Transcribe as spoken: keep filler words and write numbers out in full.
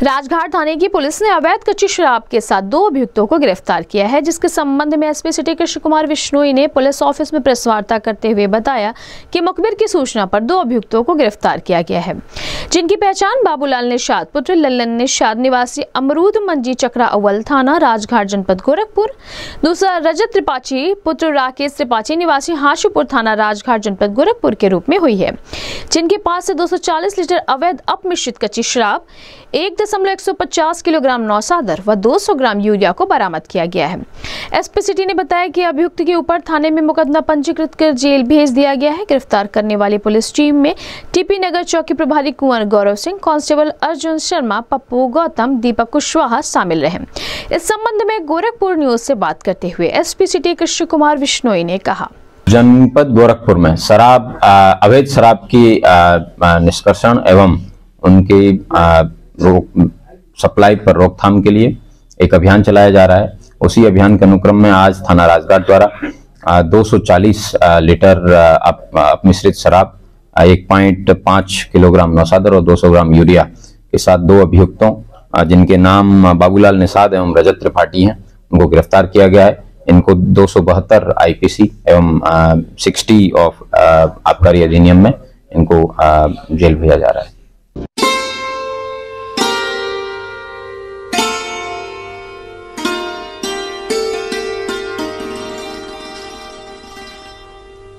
राजघाट थाने की पुलिस ने अवैध कच्ची शराब के साथ दो अभियुक्तों को गिरफ्तार किया है, जिसके संबंध में एसपी सिटी कृष्ण कुमार विश्नोई ने पुलिस ऑफिस में प्रेस वार्ता करते हुए बताया कि मुखबिर की सूचना पर दो अभियुक्तों को गिरफ्तार किया गया है, जिनकी पहचान बाबूलाल निषाद पुत्र लल्लन निषाद निवासी अमरूद मंजी चक्रा अव्वल थाना राजघाट जनपद गोरखपुर, दूसरा रजत त्रिपाठी पुत्र राकेश त्रिपाठी निवासी हाशीपुर थाना राजघाट जनपद गोरखपुर के रूप में हुई है, जिनके पास से दो सौ चालीस लीटर अवैध अपमिश्रित कच्ची शराब, एक दशमलव एक सौ पचास किलोग्राम नौसादर व दो सौ ग्राम यूरिया को बरामद किया गया है। एसपी सिटी ने बताया कि अभियुक्त के ऊपर थाने में मुकदमा पंजीकृत कर जेल भेज दिया गया है। गिरफ्तार करने वाली पुलिस टीम में टीपी नगर चौकी प्रभारी कुंवर गौरव सिंह, कांस्टेबल अर्जुन शर्मा, पप्पू गौतम, दीपक कुशवाहा शामिल रहे। इस संबंध में गोरखपुर न्यूज से बात करते हुए एसपी सिटी कृष्ण कुमार विश्नोई ने कहा, जनपद गोरखपुर में शराब अवैध शराब की निष्कर्षण एवं उनकी रोक सप्लाई पर रोकथाम के लिए एक अभियान चलाया जा रहा है। उसी अभियान के अनुक्रम में आज थाना राजघाट द्वारा दो सौ चालीस लीटर अपमिश्रित शराब, एक पॉइंट पाँच किलोग्राम नौसादर और दो सौ ग्राम यूरिया के साथ दो अभियुक्तों जिनके नाम बाबूलाल निषाद एवं रजत त्रिपाठी हैं, उनको गिरफ्तार किया गया है। इनको दो सौ बहत्तर आईपीसी एवं साठ ऑफ आबकारी अधिनियम में इनको जेल भेजा जा रहा है।